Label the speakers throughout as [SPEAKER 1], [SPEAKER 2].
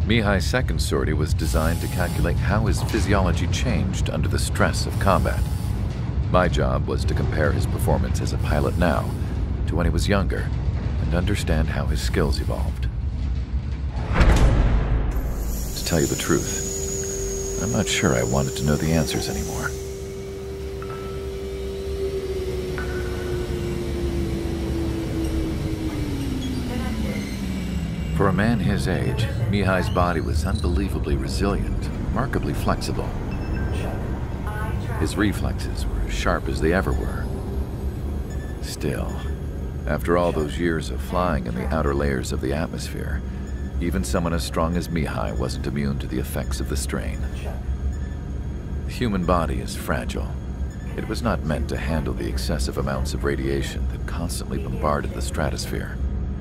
[SPEAKER 1] Mihai's second sortie was designed to calculate how his physiology changed under the stress of combat. My job was to compare his performance as a pilot now to when he was younger and understand how his skills evolved. To tell you the truth, I'm not sure I wanted to know the answers anymore. For a man his age, Mihai's body was unbelievably resilient, remarkably flexible. His reflexes were as sharp as they ever were. Still, after all those years of flying in the outer layers of the atmosphere, even someone as strong as Mihai wasn't immune to the effects of the strain. The human body is fragile. It was not meant to handle the excessive amounts of radiation that constantly bombarded the stratosphere.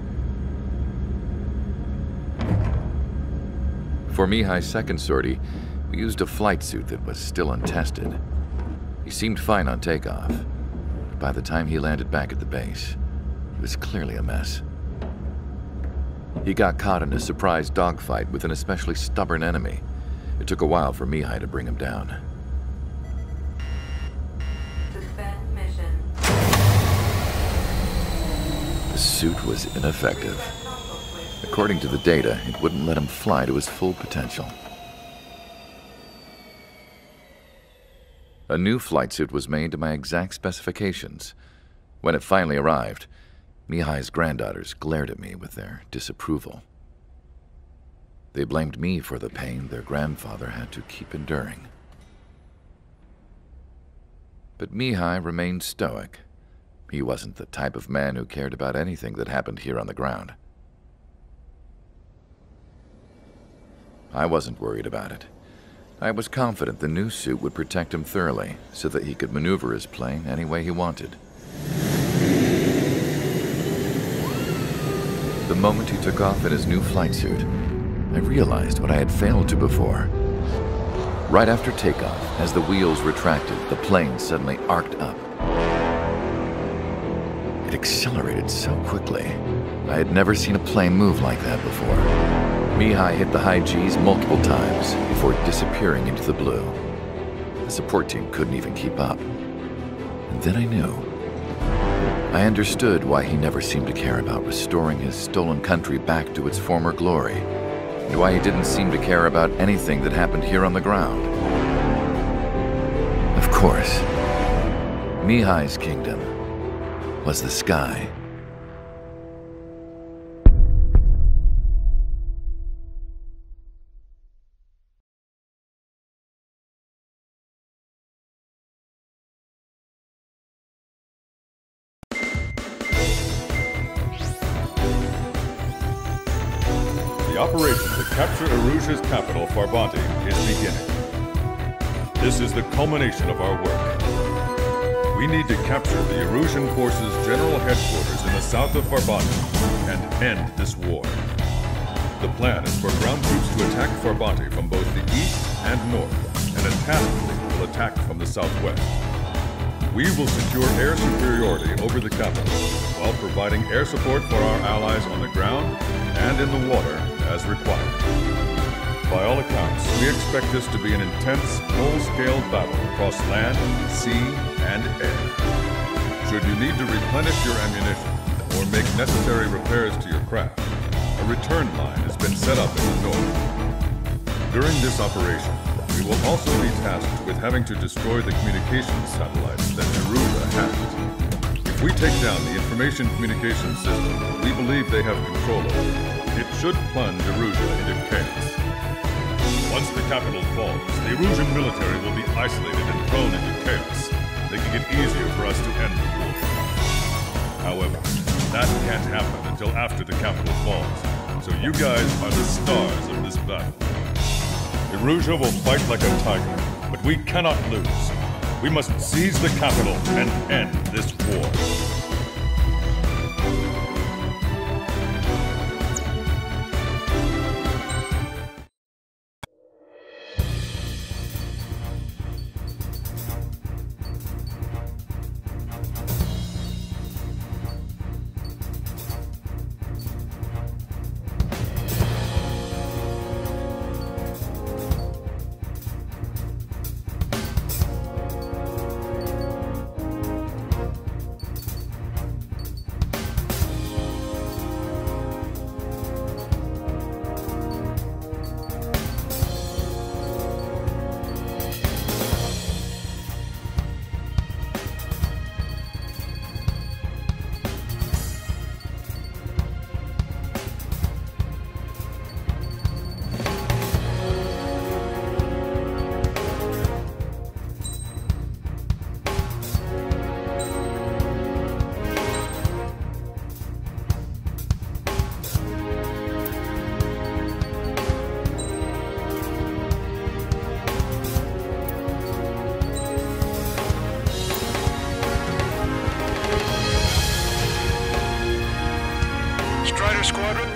[SPEAKER 1] For Mihai's second sortie, we used a flight suit that was still untested. He seemed fine on takeoff, but by the time he landed back at the base, he was clearly a mess. He got caught in a surprise dogfight with an especially stubborn enemy. It took a while for Mihai to bring him down.
[SPEAKER 2] Suspend mission.
[SPEAKER 1] The suit was ineffective. According to the data, it wouldn't let him fly to his full potential. A new flight suit was made to my exact specifications. When it finally arrived, Mihai's granddaughters glared at me with their disapproval. They blamed me for the pain their grandfather had to keep enduring. But Mihai remained stoic. He wasn't the type of man who cared about anything that happened here on the ground. I wasn't worried about it. I was confident the new suit would protect him thoroughly so that he could maneuver his plane any way he wanted. The moment he took off in his new flight suit, I realized what I had failed to before. Right after takeoff, as the wheels retracted, the plane suddenly arced up. It accelerated so quickly. I had never seen a plane move like that before. Mihai hit the high G's multiple times before disappearing into the blue. The support team couldn't even keep up. And then I knew. I understood why he never seemed to care about restoring his stolen country back to its former glory, and why he didn't seem to care about anything that happened here on the ground. Of course, Mihai's kingdom was the sky.
[SPEAKER 3] The operation to capture Erusia's capital, Farbanti, is beginning. This is the culmination of our work. We need to capture the Erusian forces' general headquarters in the south of Farbanti and end this war. The plan is for ground troops to attack Farbanti from both the east and north, and a task fleet will attack from the southwest. We will secure air superiority over the capital while providing air support for our allies on the ground and in the water as required. By all accounts, we expect this to be an intense, full-scale battle across land, sea, and air. Should you need to replenish your ammunition or make necessary repairs to your craft, a return line has been set up in the north. During this operation, we will also be tasked with having to destroy the communications satellites that Erusia has. If we take down the information communications system we believe they have control over, it should plunge Erusia into chaos. Once the capital falls, the Erusian military will be isolated and thrown into chaos, making it easier for us to end the war. However, that can't happen until after the capital falls, so you guys are the stars of this battle. Erusia will fight like a tiger, but we cannot lose. We must seize the capital and end this war.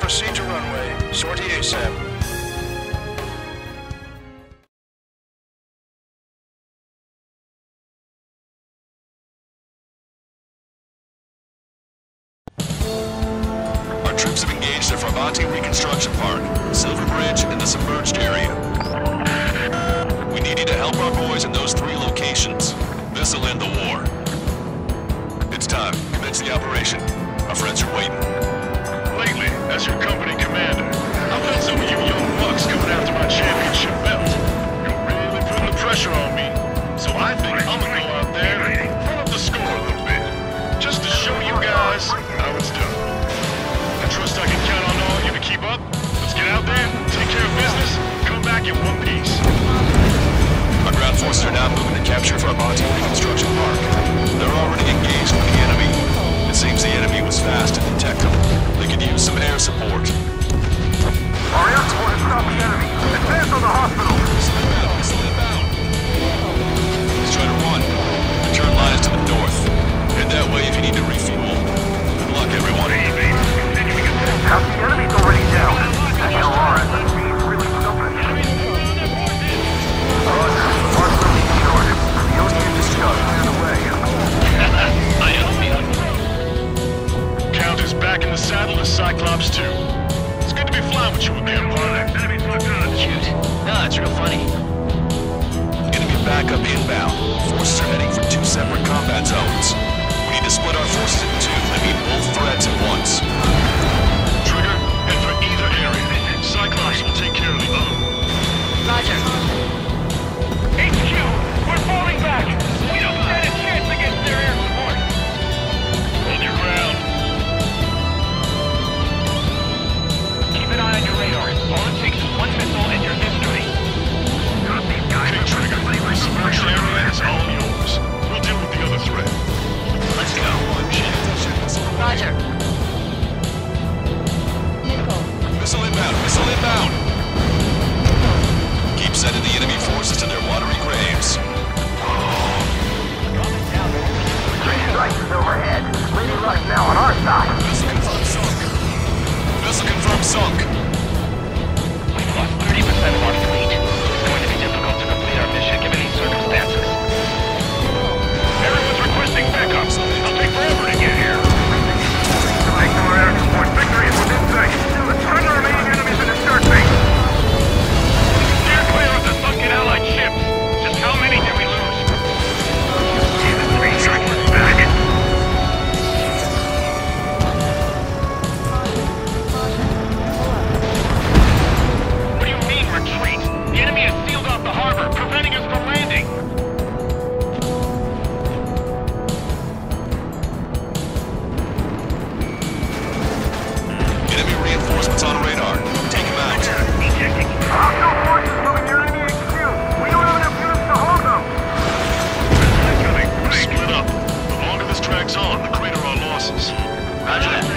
[SPEAKER 4] Proceed to runway. Sortie ASAP.
[SPEAKER 5] Our troops have engaged at Farbanti Reconstruction Park, Silver Bridge, and the submerged area. We need you to help our boys in those 3 locations. This'll end the war. It's time. Commence the operation. Our friends are waiting.
[SPEAKER 4] Lately, as your company commander, I've had some of you young bucks coming after my championship belt. You're really putting the pressure on me. So I think I'm gonna go out there and pull up the score a little bit. Just to show you guys how it's done. I trust I can count on all of you to keep up. Let's get out there, take care of business, come back in one piece.
[SPEAKER 5] Our ground forces are now moving to capture Farbanti Reconstruction Park. They're already engaged with the enemy. It seems the enemy was fast to detect them. They could use some air support.
[SPEAKER 4] Our air support has stopped the enemy. Advance on the hospital.
[SPEAKER 5] Missile inbound. He's trying to run. The turn line is to the north. Head that way if you need to refuel. Good luck, everyone.
[SPEAKER 4] Half the enemy's already down. That LR is really something. Count is back in the saddle as Cyclops 2. It's good to be flying with you again, partner.
[SPEAKER 5] Cute. No, it's real funny. Enemy backup inbound. Forces are heading for 2 separate combat zones. We need to split our forces in 2 and meet both threats at once.
[SPEAKER 4] Trigger, head for either area. Cyclops will take care of the other.
[SPEAKER 6] Roger. HQ, we're falling back. We don't stand a chance against their air support.
[SPEAKER 4] Hold your ground.
[SPEAKER 6] Keep an eye on your radar. All it takes is 1 missile and you're destroyed.
[SPEAKER 4] Okay, Trigger. The submerged area is all yours. We'll deal with the other threat.
[SPEAKER 5] Let's go.
[SPEAKER 6] Roger.
[SPEAKER 5] Missile inbound. Missile inbound. Keep sending the enemy forces to their watery graves.
[SPEAKER 4] Three strikes overhead. Lady Luck now on our side.
[SPEAKER 5] Missile confirmed sunk. Missile confirmed sunk.
[SPEAKER 6] We've lost 30% of our fleet. It's going to be difficult to complete our mission given these circumstances.
[SPEAKER 4] Everyone's requesting backup. It'll take forever to get here. Take some air support. Victory is within sight. Let's turn the remaining enemies into start base.
[SPEAKER 6] Steer clear of the sunken Allied ships. Just how many did we lose?
[SPEAKER 4] Three strikes back.
[SPEAKER 6] What do you mean, retreat? The enemy has sealed off the harbor, preventing us from landing.
[SPEAKER 5] Enemy reinforcements on radar. Take him out.
[SPEAKER 4] Hostile forces moving near enemy HQ. We don't have enough units to hold them. Incoming. Split up. The longer this drags on, the greater our losses.
[SPEAKER 5] Roger that.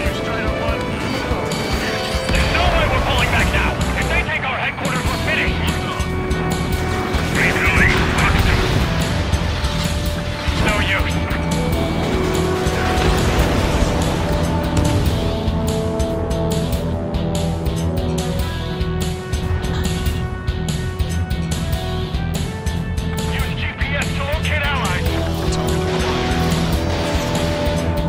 [SPEAKER 6] There's no way we're pulling back now. If they take our headquarters, we're finished. No use. Use GPS to locate allies.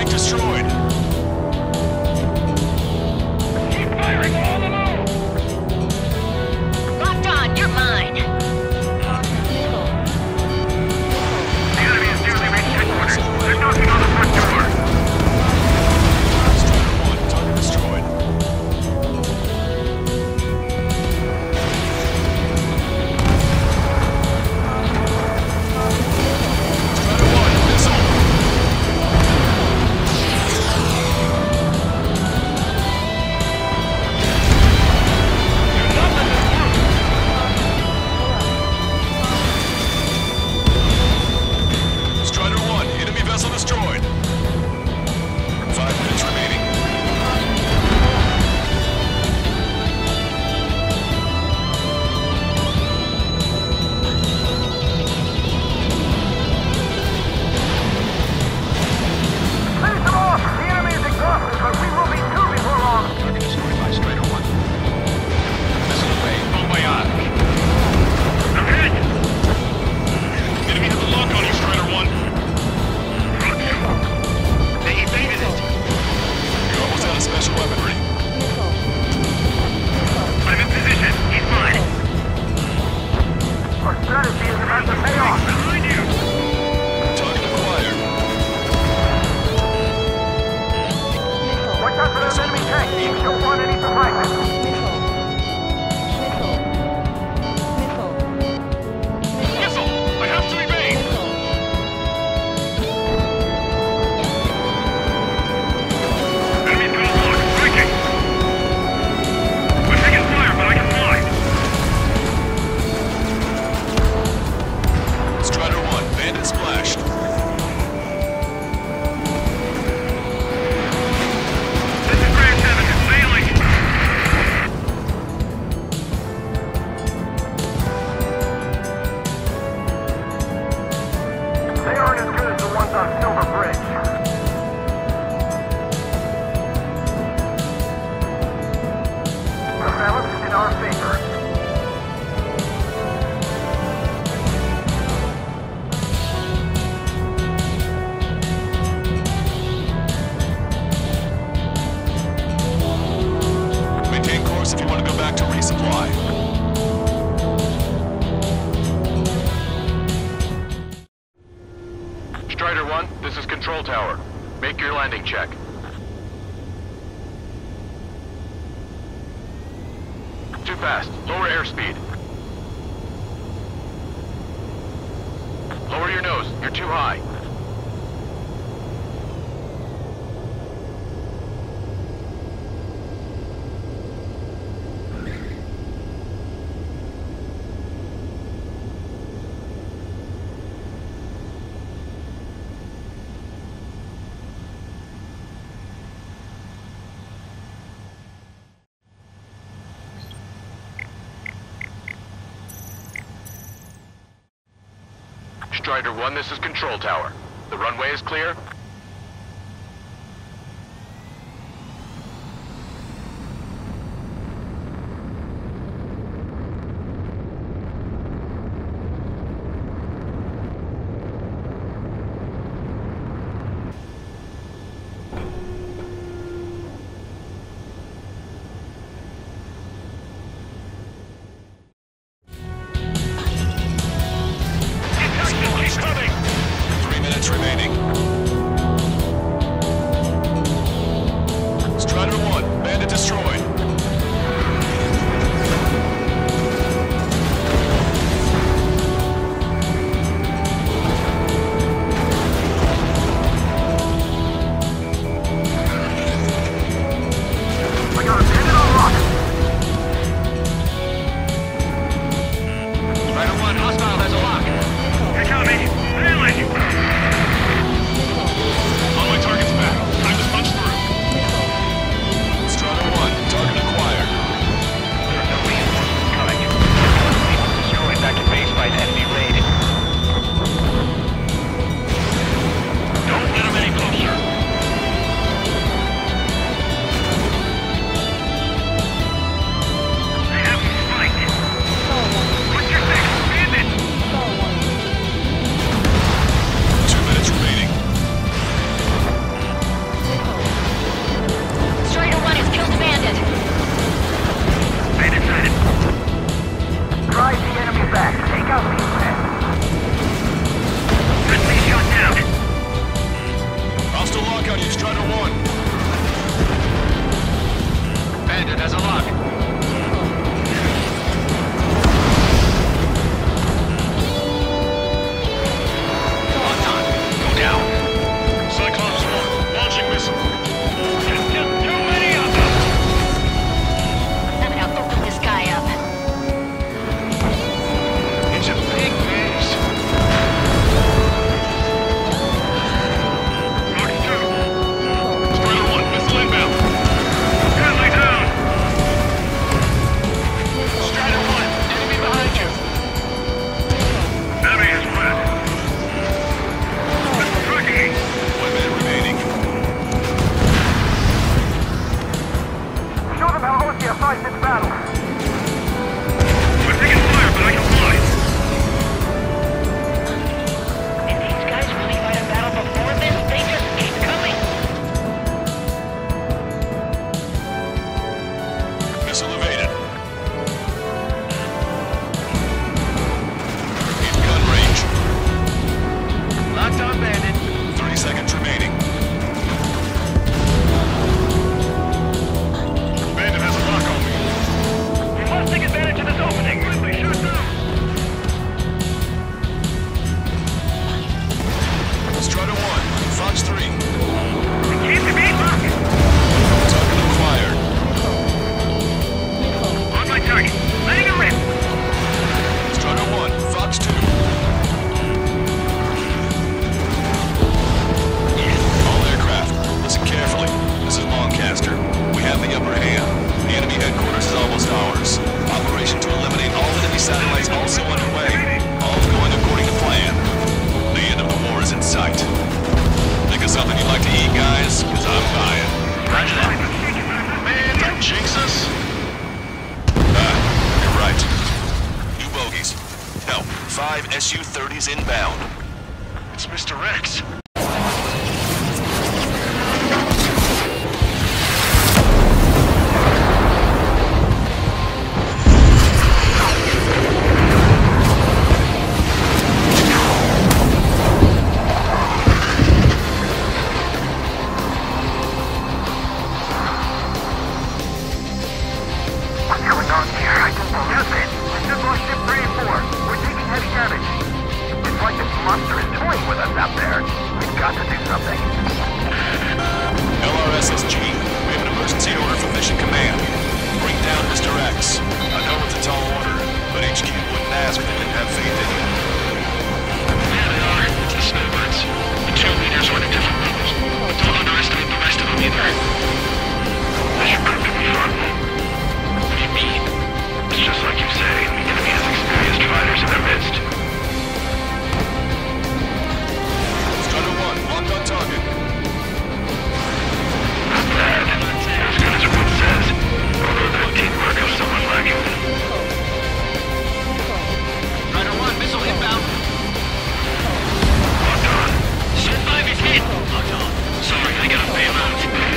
[SPEAKER 5] Tank destroyed.
[SPEAKER 6] Keep firing all the move!
[SPEAKER 7] Locked on, you're mine.
[SPEAKER 6] The enemy has nearly reached headquarters. They're knocking on the front door.
[SPEAKER 5] Strider 1, target destroyed. Strider 1, missile.
[SPEAKER 6] Do not let them through.
[SPEAKER 5] Strider 1, enemy vessel destroyed. 5 minutes remaining.
[SPEAKER 6] Finish them off! The enemy is exhausted, but we will be too before long.
[SPEAKER 5] Target destroyed by Strider 1. Missile away.
[SPEAKER 6] Bon voyage. I'm hit! Enemy has a lock on you, Strider 1. They evaded it.
[SPEAKER 5] You're almost out of special weaponry.
[SPEAKER 6] I'm in position. He's mine. Our strategy is about to pay off. Behind you!
[SPEAKER 5] Target acquired.
[SPEAKER 6] Watch out for those enemy tanks. You don't want any surprises. Missile! I have to evade! Enemy's got a lock. Breaking! We're taking fire, but I can fly.
[SPEAKER 5] Strider 1, bandit splashed.
[SPEAKER 6] This is Grand 7. It's sailing. They aren't as good as the ones on Silver Bridge. The balance in our favor.
[SPEAKER 5] Maintain course if you want to go back to resupply.
[SPEAKER 8] Strider 1, this is Control Tower. Make your landing check. Too fast. Lower airspeed. Lower your nose. You're too high. Strider 1, this is Control Tower. The runway is clear.
[SPEAKER 6] Keep coming!
[SPEAKER 5] 3 minutes remaining. on you, Strider 1.
[SPEAKER 8] Bandit has a lock. Locked on. Go down.
[SPEAKER 4] Cyclops 1, launching missile.
[SPEAKER 6] Just too many of them!
[SPEAKER 7] I'm gonna open this guy up.
[SPEAKER 4] It's a big mess. Mark 2. Strider 1, missile inbound. Friendly down.
[SPEAKER 8] Strider 1, enemy behind you.
[SPEAKER 4] Enemy is red. Tracking.
[SPEAKER 5] 1 minute remaining.
[SPEAKER 6] Show them how Ostia fights this battle.
[SPEAKER 4] We're taking fire, but I can fly.
[SPEAKER 7] Did these guys really fight a battle before this? They just keep coming.
[SPEAKER 5] Missile evaded. In gun range.
[SPEAKER 8] Locked on, Bandit.
[SPEAKER 5] 30 seconds remaining.
[SPEAKER 4] Bandit has a lock on me.
[SPEAKER 6] We must take advantage of this opening. Quickly, shoot them!
[SPEAKER 5] Strider 1, Fox 3.
[SPEAKER 6] Keep the beat rocking!
[SPEAKER 5] Target acquired.
[SPEAKER 6] On my target. Letting it rip!
[SPEAKER 5] Strider 1, Fox 2. All aircraft, listen carefully. This is Lancaster. We have the upper hand. The enemy headquarters is almost ours. Operation to eliminate all enemy satellites also underway. All's going according to plan. The end of the war is in sight. Think of something you'd like to eat, guys? Because I'm buying.
[SPEAKER 8] Roger that.
[SPEAKER 4] Man, don't jinx us.
[SPEAKER 5] You're right. New bogeys. Hell, 5 Su-30s inbound.
[SPEAKER 4] It's Mr. X.
[SPEAKER 6] What's going on here? I don't believe it. We just lost ship 3 and 4. We're taking heavy damage. It's like this monster is toying with us out there. We've got to do something.
[SPEAKER 5] LRSSG, we have an emergency order from Mission Command. Bring down Mr. X. I know it's a tall order, but HQ wouldn't ask if they didn't have faith in you.
[SPEAKER 4] Yeah, they are. It's the snowbirds. The 2 leaders are on a different level. But don't underestimate the rest of them either. This should prove to be fun. What do you mean? It's just like you say. The enemy has experienced fighters in their midst.
[SPEAKER 5] Strider 1, locked on target.
[SPEAKER 4] Not bad. As good as everyone says. Although that teamwork is somewhat lacking.
[SPEAKER 8] Strider 1, missile inbound.
[SPEAKER 4] Locked on.
[SPEAKER 8] Ship 5 is hit. Locked on.
[SPEAKER 4] Sorry, I gotta bail out.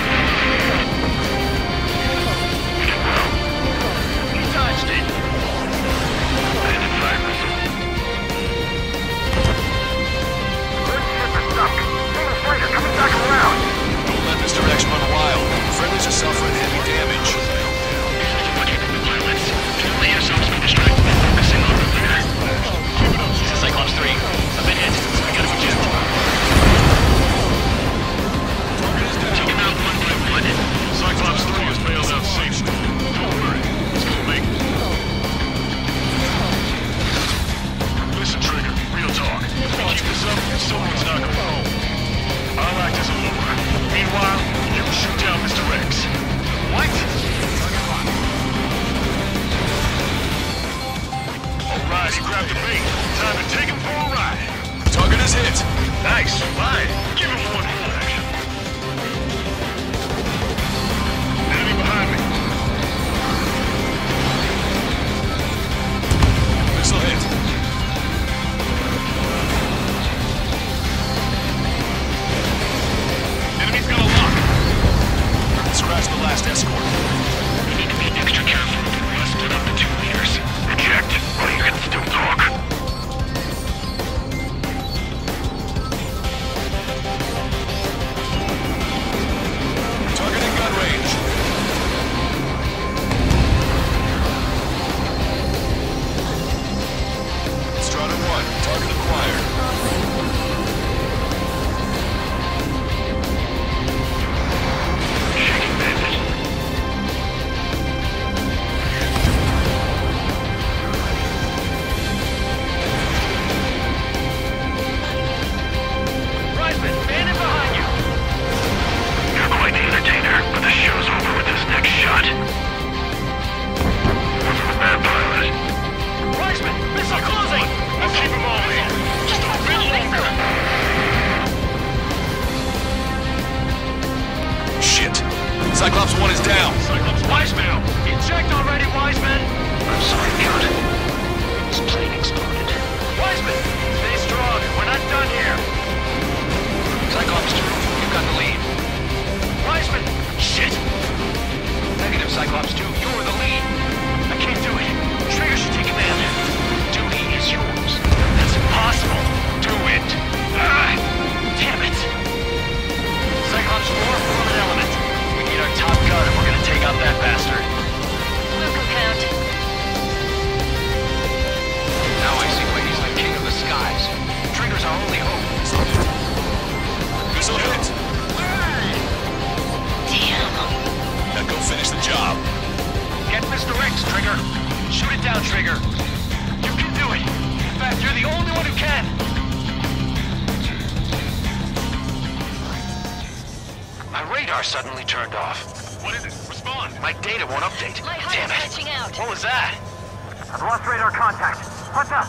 [SPEAKER 4] You did well.
[SPEAKER 8] You dodged it.
[SPEAKER 4] Bandit fire missile.
[SPEAKER 6] Third ship is stuck. Single fighter coming back around.
[SPEAKER 5] Don't let Mr. X run wild. Friendlies are suffering heavy damage.
[SPEAKER 4] Watching the pilots. Feel the yourselves be distracted and focusing on the leader.
[SPEAKER 8] This is Cyclops 3. I've been hit. I gotta eject.
[SPEAKER 4] Take him out one by one. Cyclops 3 is bailed out safely. Don't worry. It's gonna make it. Listen, Trigger. Real talk. If we keep this up, someone's not going home. I'll act as a lure. Meanwhile, you shoot down Mr. X.
[SPEAKER 8] What?
[SPEAKER 4] All right, he grabbed the bait. Time to take him for a ride.
[SPEAKER 5] Target is hit.
[SPEAKER 4] Nice. Fine. Give him one full action. Enemy behind me.
[SPEAKER 5] Missile hit.
[SPEAKER 4] Enemy's got a lock.
[SPEAKER 5] Scratch the last escort.
[SPEAKER 4] We need to be extra careful. We want to split up the 2 leaders. Reject, or you can still talk.
[SPEAKER 5] Cyclops 1 is down.
[SPEAKER 4] Cyclops Wiseman!
[SPEAKER 6] Eject already, Wiseman!
[SPEAKER 4] I'm sorry, Count. This plane exploded.
[SPEAKER 6] Wiseman! Stay strong. We're not done here.
[SPEAKER 4] Cyclops 2, you've got the lead.
[SPEAKER 6] Wiseman!
[SPEAKER 4] Shit! Negative, Cyclops 2, you're the lead.
[SPEAKER 6] I can't do it. Trigger should take command.
[SPEAKER 4] Duty is yours.
[SPEAKER 6] That's impossible.
[SPEAKER 4] Do it!
[SPEAKER 6] Ah! Damn it! Cyclops 4, form an element. We need our top gun if we're gonna take out that bastard.
[SPEAKER 7] Local count.
[SPEAKER 4] Now I see why he's the king of the skies. Trigger's our only hope.
[SPEAKER 5] Missile hit.
[SPEAKER 7] Damn.
[SPEAKER 5] Now go finish the job.
[SPEAKER 6] Get Mr. X, Trigger. Shoot it down, Trigger. You can do it. In fact, you're the only one who can.
[SPEAKER 4] My radar suddenly turned off.
[SPEAKER 3] What is it? Respond!
[SPEAKER 4] My data won't update.
[SPEAKER 7] My
[SPEAKER 4] Damn
[SPEAKER 7] HUD's
[SPEAKER 4] it.
[SPEAKER 7] catching out.
[SPEAKER 6] What was that?
[SPEAKER 9] I've lost radar contact. What's up?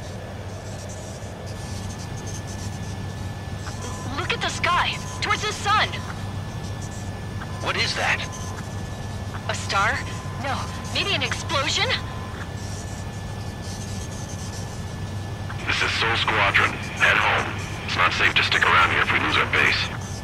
[SPEAKER 7] Look at the sky. Towards the sun.
[SPEAKER 4] What is that?
[SPEAKER 7] A star? No. Maybe an explosion?
[SPEAKER 8] This is Soul Squadron. Head home. It's not safe to stick around here if we lose our base.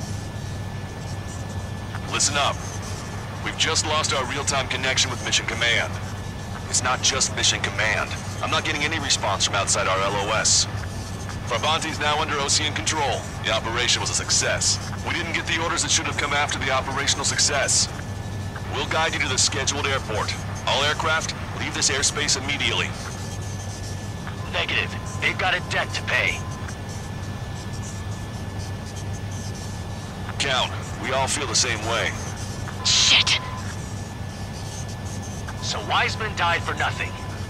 [SPEAKER 5] Listen up. We've just lost our real-time connection with Mission Command. It's not just Mission Command. I'm not getting any response from outside our LOS. Farbanti's now under OCN control. The operation was a success. We didn't get the orders that should have come after the operational success. We'll guide you to the scheduled airport. All aircraft, leave this airspace immediately.
[SPEAKER 6] Negative. They've got a debt to pay.
[SPEAKER 5] Count, we all feel the same way.
[SPEAKER 7] Shit.
[SPEAKER 6] So Wiseman died for nothing.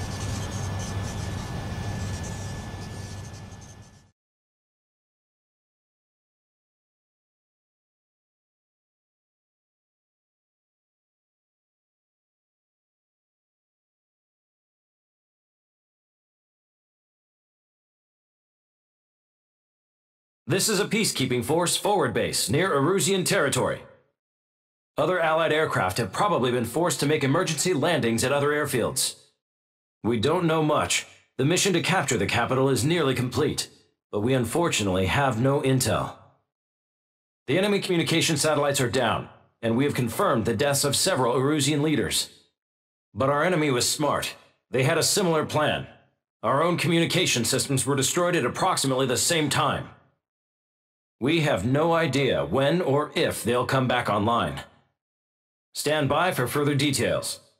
[SPEAKER 10] This is a peacekeeping force forward base near Erusian territory. Other Allied aircraft have probably been forced to make emergency landings at other airfields. We don't know much. The mission to capture the capital is nearly complete, but we unfortunately have no intel. The enemy communication satellites are down, and we have confirmed the deaths of several Erusian leaders. But our enemy was smart. They had a similar plan. Our own communication systems were destroyed at approximately the same time. We have no idea when or if they'll come back online. Stand by for further details.